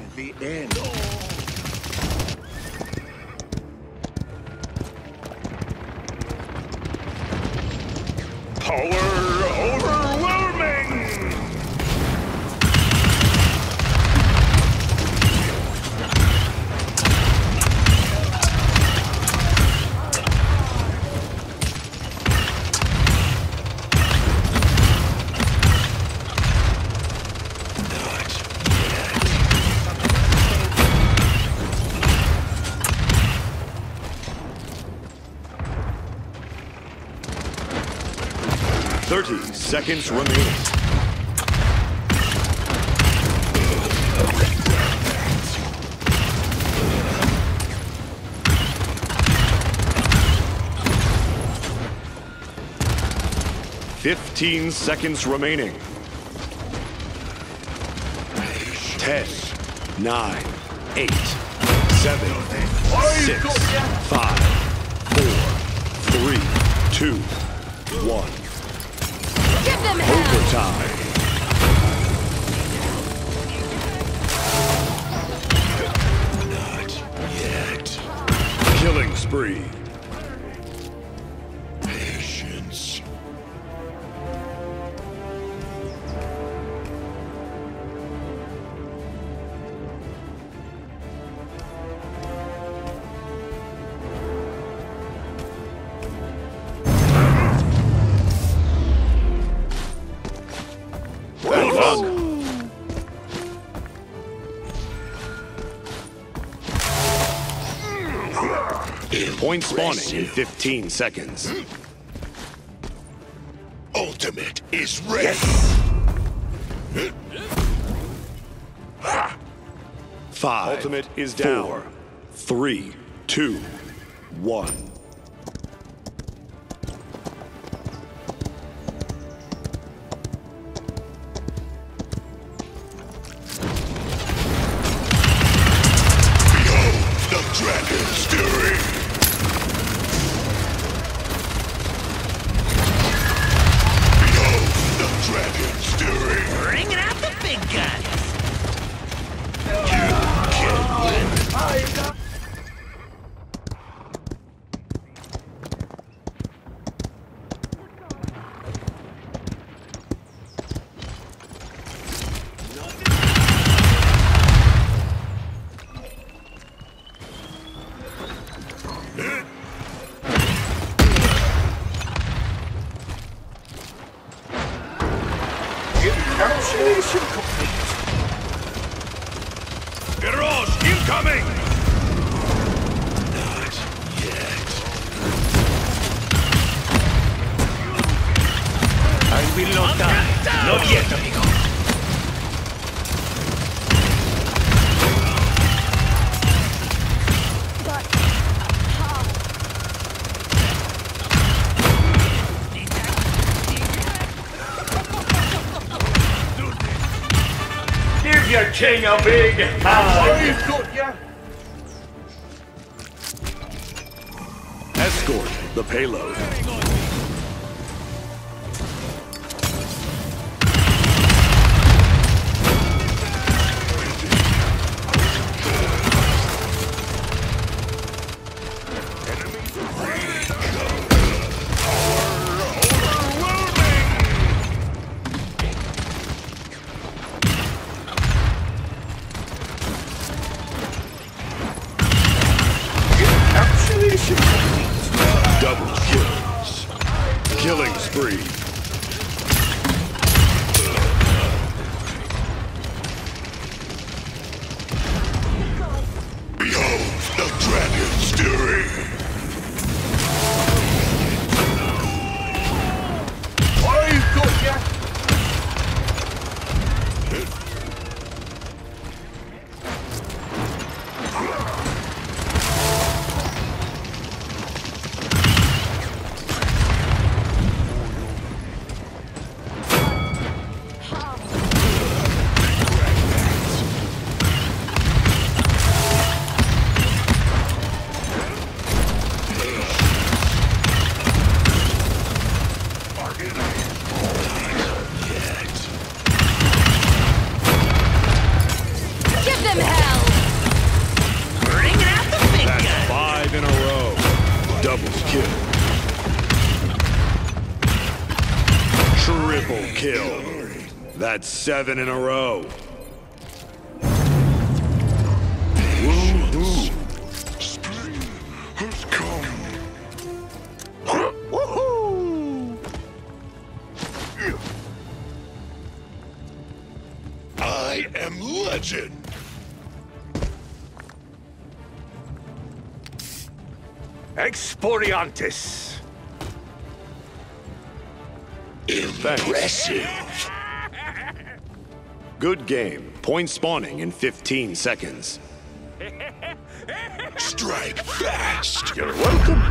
The end. Power overwhelming! Seconds remaining. Fifteen seconds remaining. 10, 9, 8, 7, 6, 5, 4, 3, 2, 1. Give them Overtime. Not yet. Killing spree. Patience. Point spawning in 15 seconds. Ultimate is ready. Yes. 5. Ultimate is down. 4, 3, 2, 1. Encapsulation complete. Drogoz incoming! Not yet. I will not die. Not yet, amigo. Give your king a big hug! Got ya. Escort the payload. Double kills. Killing spree. Behold the dragon stirring. I've got ya. That's 7 in a row. Spring has come. I am legend. Exporiantis. Impressive. Good game. Point spawning in 15 seconds. Strike fast. You're welcome.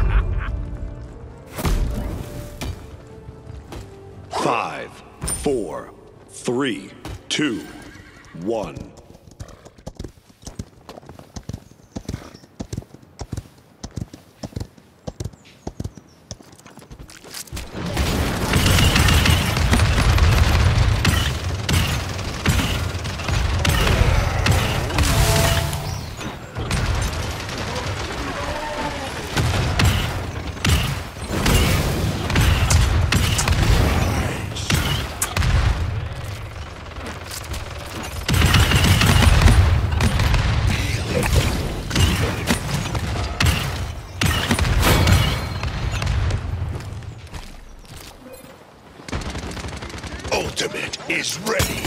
5, 4, 3, 2, 1. Ultimate is ready.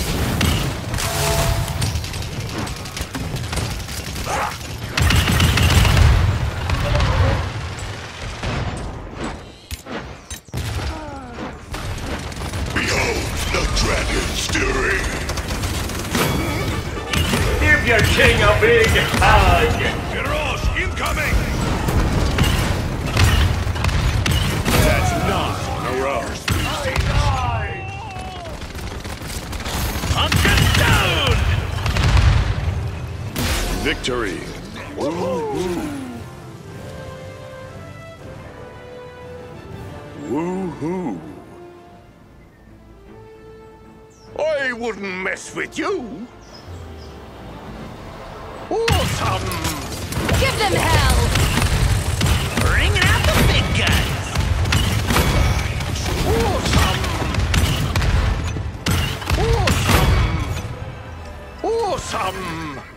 Behold the dragon stirring. Give your king a big hug. Drogoz incoming. That's 9 in a row. Hunted down. Victory. Woohoo. I wouldn't mess with you. Awesome. Give them hell! Bringing out the big guns. Awesome. Awesome. Awesome.